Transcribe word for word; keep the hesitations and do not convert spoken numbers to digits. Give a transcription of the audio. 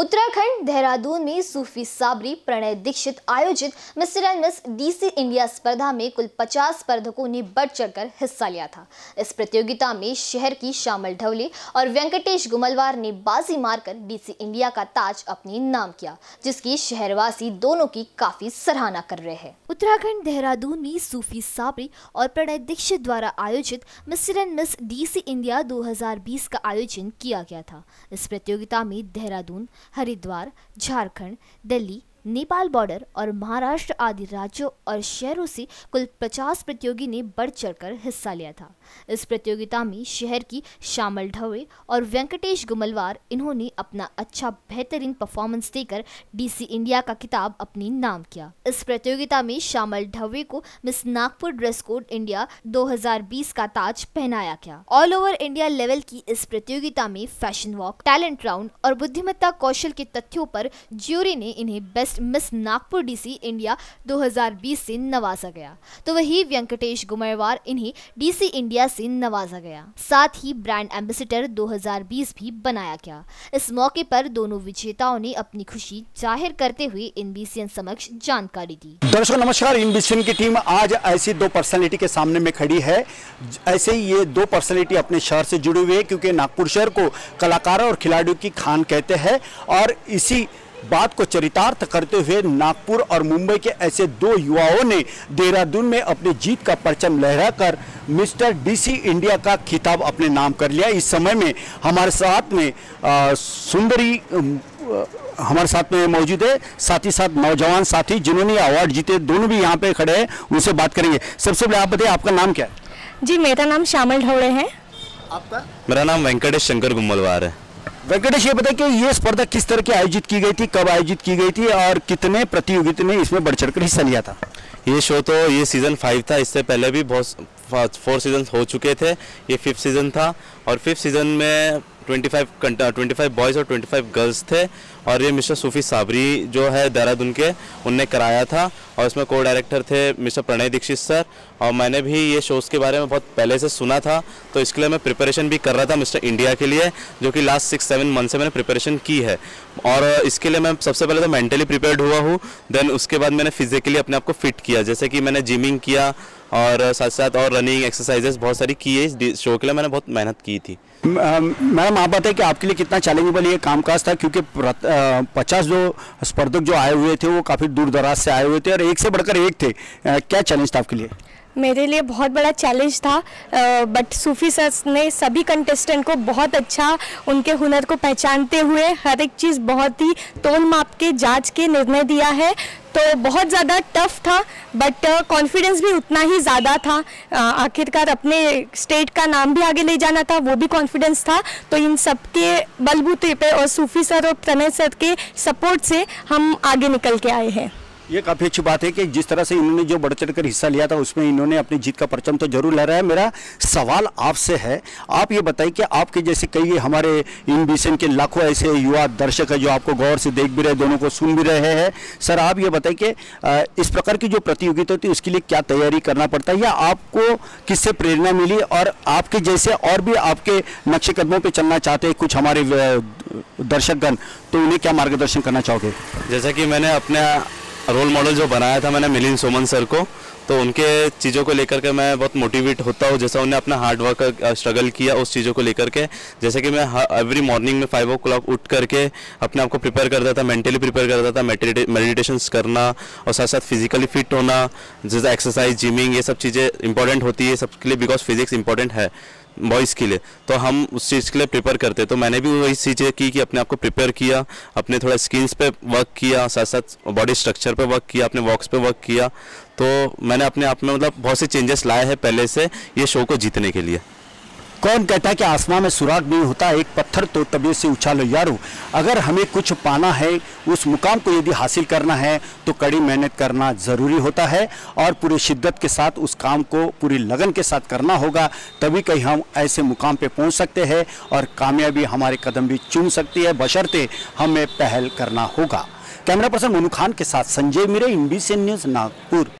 उत्तराखंड देहरादून में सूफी साबरी प्रणय दीक्षित आयोजित mister and miss DC India स्पर्धा में कुल पचास स्पर्धकों ने बढ़ चढ़कर हिस्सा लिया था। इस प्रतियोगिता में शहर की श्यामल ढवले और वेंकटेश गुमलवार ने बाजी मारकर डीसी इंडिया का ताज अपने नाम किया, जिसकी शहरवासी दोनों की काफी सराहना कर रहे हैं। उत्तराखंड देहरादून में सूफी साबरी और प्रणय दीक्षित द्वारा आयोजित mister and miss DC India दो हज़ार बीस का आयोजन किया गया था। इस प्रतियोगिता में देहरादून, हरिद्वार, झारखंड, दिल्ली, नेपाल बॉर्डर और महाराष्ट्र आदि राज्यों और शहरों से कुल पचास प्रतियोगी ने बढ़ चढ़कर हिस्सा लिया था। इस प्रतियोगिता में शहर की श्यामल ढवले और वेंकटेश गुमलवार इन्होंने अपना अच्छा बेहतरीन परफॉर्मेंस देकर डीसी इंडिया का खिताब अपने नाम किया। इस प्रतियोगिता में श्यामल ढवले को miss Nagpur dress code India दो हज़ार बीस का ताज पहनाया गया। ऑल ओवर इंडिया लेवल की इस प्रतियोगिता में फैशन वॉक, टैलेंट राउंड और बुद्धिमत्ता कौशल के तथ्यों पर ज्यूरी ने इन्हें best miss Nagpur DC India दो हज़ार बीस से नवाजा गया, तो वही वेंकटेश गुमलवार इन्हें डीसी इंडिया से नवाजा गया। साथ ही ब्रांड एम्बेसडर दो हज़ार बीस भी बनाया गया। इस मौके पर दोनों विजेताओं ने अपनी खुशी जाहिर करते हुए इनबीसीएन समक्ष जानकारी दी। दर्शकों नमस्कार, इनबीसीएन की टीम आज ऐसी दो पर्सनैलिटी के सामने में खड़ी है। ऐसे ही ये दो पर्सनैलिटी अपने शहर से जुड़े हुए हैं, क्योंकि नागपुर शहर को कलाकारों और खिलाड़ियों की खान कहते हैं, और इसी बात को चरितार्थ करते हुए नागपुर और मुंबई के ऐसे दो युवाओं ने देहरादून में अपनी जीत का परचम लहराकर मिस्टर डीसी इंडिया का खिताब अपने नाम कर लिया। इस समय में हमारे साथ में आ, सुंदरी आ, हमारे साथ में मौजूद है, साथ ही साथ नौजवान साथी जिन्होंने अवार्ड जीते, दोनों भी यहाँ पे खड़े हैं, उनसे बात करेंगे। सबसे पहले आप बताइए, आपका नाम क्या है? जी, मेरा नाम श्यामल ढवले है। आपका? मेरा नाम वेंकटेश शंकर गुमलवार है। वेंकटेश, ये बताइए कि ये स्पर्धा किस तरह की आयोजित की गई थी, कब आयोजित की गई थी और कितने प्रतियोगिता ने इसमें बढ़ चढ़कर हिस्सा लिया था? ये शो तो ये सीज़न फाइव था, इससे पहले भी बहुत फोर सीजन हो चुके थे। ये फिफ्थ सीज़न था और फिफ्थ सीज़न में पच्चीस पच्चीस बॉयज़ और पच्चीस गर्ल्स थे, और ये मिस्टर सूफी साबरी जो है देहरादून के, उनने कराया था, और इसमें को डायरेक्टर थे मिस्टर प्रणय दीक्षित सर। और मैंने भी ये शोज़ के बारे में बहुत पहले से सुना था, तो इसके लिए मैं प्रिपरेशन भी कर रहा था मिस्टर इंडिया के लिए, जो कि लास्ट सिक्स सेवन मंथ से मैंने प्रिपरेशन की है। और इसके लिए मैं सबसे पहले तो मेंटली प्रिपेयर्ड हुआ हूँ, देन उसके बाद मैंने फिजिकली अपने आप को फिट किया, जैसे कि मैंने जिमिंग किया और साथ साथ और रनिंग एक्सरसाइजेस बहुत सारी की है। इस शो के लिए मैंने बहुत मेहनत की थी। मैडम, आप बताएं कि आपके लिए कितना चैलेंजेबल ये कामकाज था, क्योंकि पचास जो स्पर्धक जो आए हुए थे वो काफ़ी दूर दराज से आए हुए थे और एक से बढ़कर एक थे। क्या चैलेंज था आपके लिए? मेरे लिए बहुत बड़ा चैलेंज था, बट सूफी सर ने सभी कंटेस्टेंट को बहुत अच्छा, उनके हुनर को पहचानते हुए हर एक चीज़ बहुत ही तोल माप के जांच के निर्णय दिया है। तो बहुत ज़्यादा टफ था, बट कॉन्फिडेंस भी उतना ही ज़्यादा था। आखिरकार अपने स्टेट का नाम भी आगे ले जाना था, वो भी कॉन्फिडेंस था। तो इन सब के बलबूते पे और सूफी सर और प्रणय सर के सपोर्ट से हम आगे निकल के आए हैं। ये काफ़ी अच्छी बात है कि जिस तरह से इन्होंने जो बढ़ चढ़कर हिस्सा लिया था उसमें इन्होंने अपनी जीत का परचम तो जरूर लहराया है। मेरा सवाल आपसे है, आप ये बताइए कि आपके जैसे कई हमारे इनबीसीएन के लाखों ऐसे युवा दर्शक है जो आपको गौर से देख भी रहे, दोनों को सुन भी रहे हैं। सर, आप ये बताइए कि इस प्रकार की जो प्रतियोगिता होती है उसके लिए क्या तैयारी करना पड़ता है, या आपको किससे प्रेरणा मिली, और आपके जैसे और भी आपके नक्शे कदमों पर चलना चाहते हैं कुछ हमारे दर्शकगण, तो उन्हें क्या मार्गदर्शन करना चाहोगे? जैसा कि मैंने अपने रोल मॉडल जो बनाया था मैंने मिलिंद सोमन सर को, तो उनके चीज़ों को लेकर के मैं बहुत मोटिवेट होता हूँ। जैसा उन्हें अपना हार्ड वर्क स्ट्रगल किया उस चीज़ों को लेकर के, जैसे कि मैं एवरी मॉर्निंग में फाइव ओ क्लॉक उठ करके अपने आप को प्रिपेयर करता था, मेंटली प्रिपेयर करता था, मेडिटेशंस करना और साथ साथ फिजिकली फिट होना, जैसे एक्सरसाइज, जिमिंग, ये सब चीज़ें इंपॉर्टेंट होती है सबके लिए, बिकॉज फिजिक्स इंपॉर्टेंट है बॉयज़ के लिए, तो हम उस चीज़ के लिए प्रिपेयर करते। तो मैंने भी वही चीज़ें की कि अपने आप को प्रिपेयर किया, अपने थोड़ा स्किल्स पे वर्क किया, साथ साथ बॉडी स्ट्रक्चर पे वर्क किया, अपने वॉक्स पे वर्क किया। तो मैंने अपने आप में मतलब बहुत से चेंजेस लाए हैं पहले से ये शो को जीतने के लिए। कौन कहता है कि आसमान में सुराग नहीं होता, एक पत्थर तो तबीयत से उछालो यारो। अगर हमें कुछ पाना है, उस मुकाम को यदि हासिल करना है तो कड़ी मेहनत करना ज़रूरी होता है, और पूरी शिद्दत के साथ उस काम को पूरी लगन के साथ करना होगा, तभी कहीं हम ऐसे मुकाम पे पहुंच सकते हैं और कामयाबी हमारे कदम भी चूम सकती है, बशर्ते हमें पहल करना होगा। कैमरा पर्सन मोनू खान के साथ संजय मिरे, इनबीसीएन न्यूज़, नागपुर।